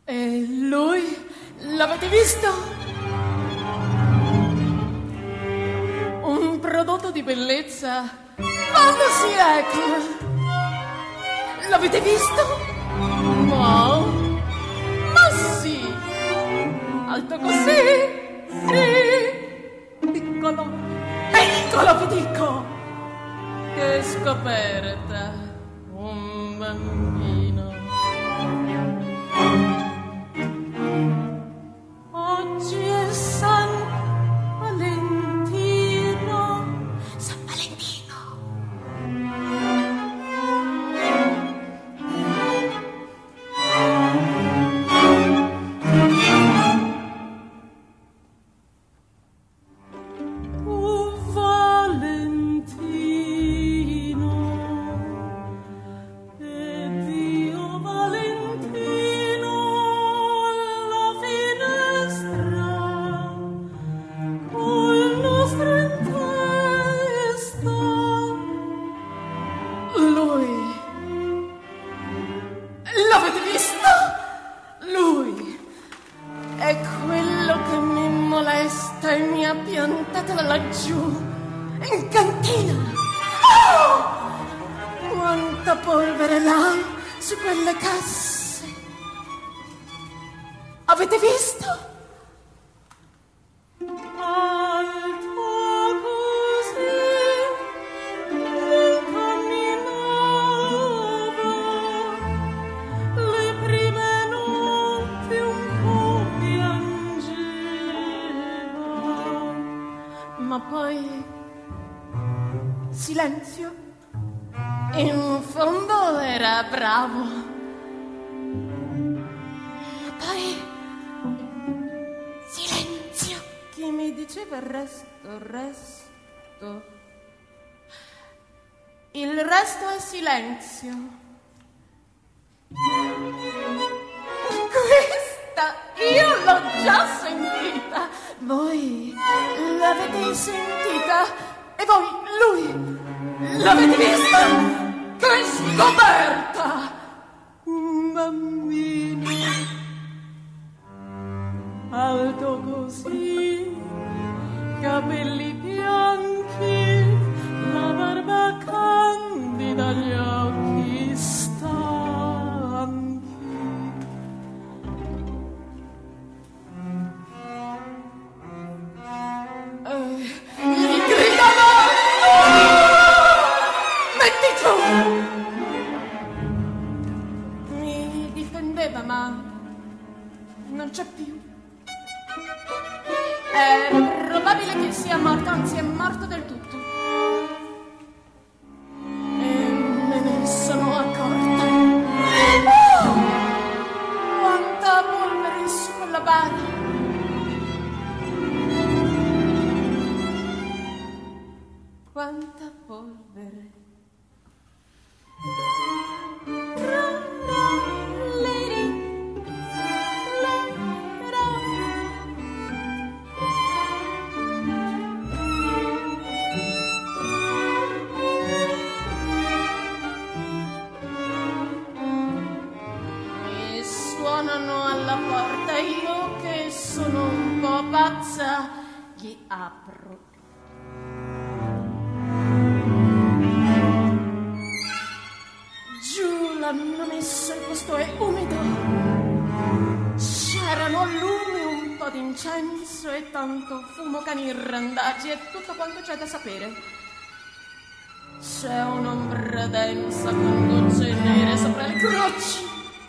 E lui? L'avete visto? Un prodotto di bellezza fantasy, ecco. L'avete visto? Wow! Ma sì! Alto così? Sì! Piccolo! Piccolo, vi dico! Che scoperta! Un bambino! Oggi è San Valentino! San Valentino! Avete visto? Alto così camminava le prime notti un po' piangeva, ma poi silenzio, in fondo era bravo. Diceva il resto. Il resto è silenzio. Questa io l'ho già sentita. Voi l'avete sentita? E voi, lui, l'avete vista? Che scoperta! Un bambino alto così, capelli bianchi, la barba candida, gli occhi stanchi. Gli gridano: metti giù! Mi difendeva, ma non c'è più. È probabile che sia morto, anzi è morto del tutto. E me ne sono accorta. Oh! Quanta polvere su quella bara. Quanta polvere. Alla porta, io che sono un po' pazza gli apro. Giù l'hanno messo, il posto è umido, c'erano lumi, un po' d'incenso e tanto fumo, cani randaggi e tutto quanto c'è da sapere. C'è un'ombra densa con gocce nere sopra il crocci.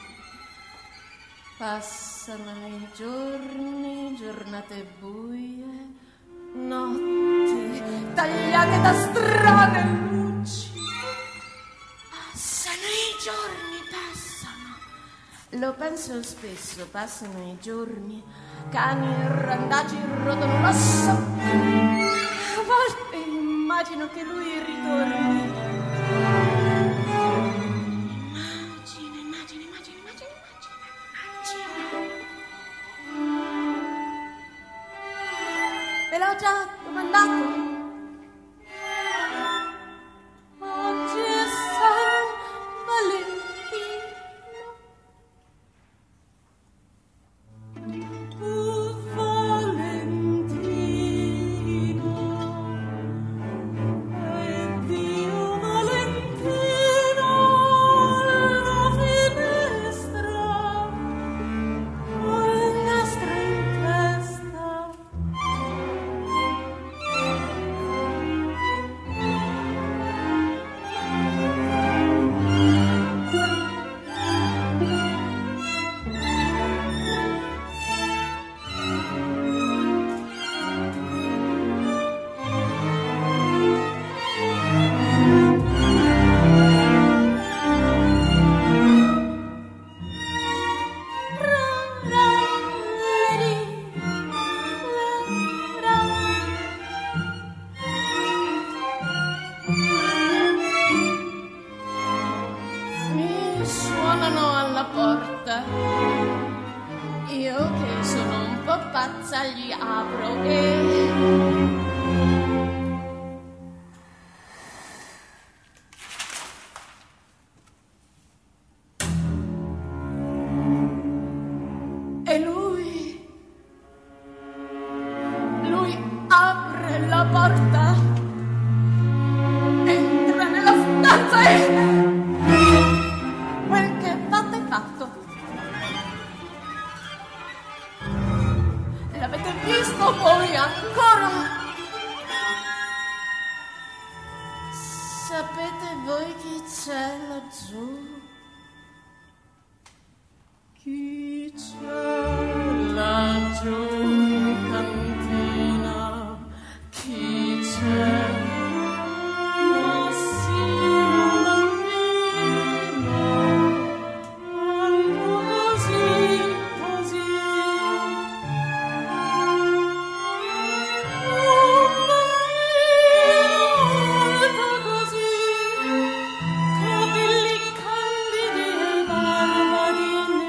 Passano i giorni, giornate buie, notti tagliate da strane luci. Passano i giorni, passano. Lo penso spesso, passano i giorni, cani randagi rodono l'osso. A volte immagino che lui ritorni. Ve l'ho già domandato. Oggi è San Valentino. pazza gli apro e... E lui apre la porta, entra nella stanza e quel che è fatto è fatto. L'avete visto voi ancora? Sapete voi chi c'è laggiù? Chi c'è laggiù in cantina? Chi c'è? Massimo bambino, così, così. Un bambino alto così, capelli candidi e barba di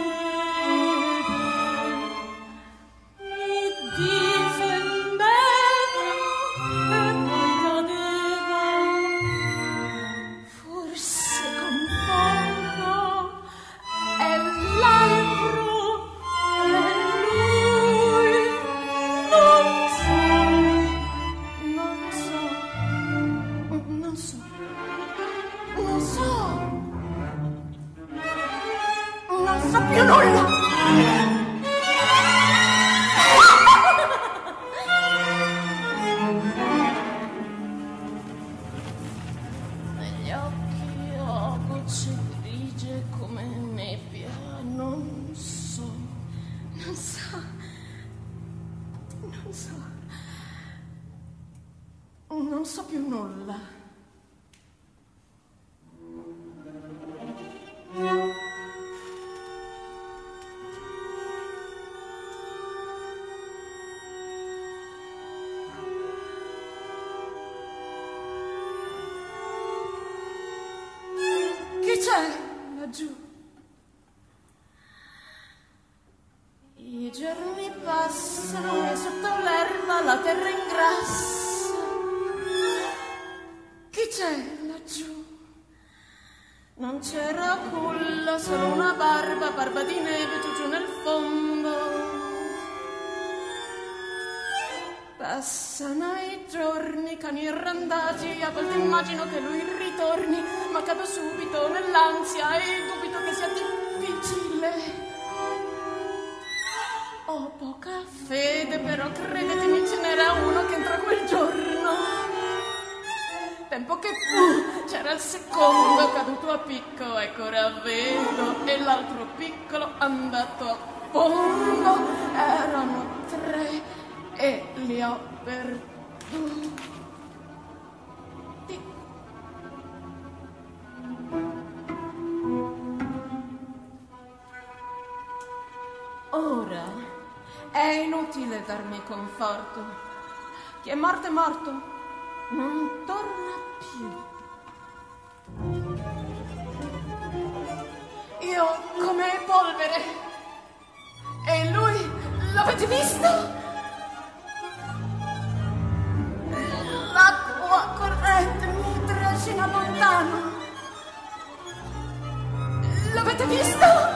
non so più nulla. Negli occhi ho gocce grigie come nebbia. Non so più nulla. Chi c'è laggiù? I giorni passano e sotto l'erba la terra ingrassa. Chi c'è laggiù? Non c'era culla, solo una barba di neve giù nel fondo. Passano i giorni, cani randagi, a volte immagino che lui ritorni, ma cado subito nell'ansia e dubito che sia difficile. Ho poca fede, però credetemi ce n'era uno che entrò quel giorno. Tempo che fu, c'era il secondo caduto a picco, ecco ora vedo, e l'altro piccolo andato a fondo. Erano 3 e li ho perduti. Ora è inutile darmi conforto. Chi è morto, non torna più. Io come polvere. E lui, l'avete visto? L'acqua corrente mi trascina lontano. L'avete visto?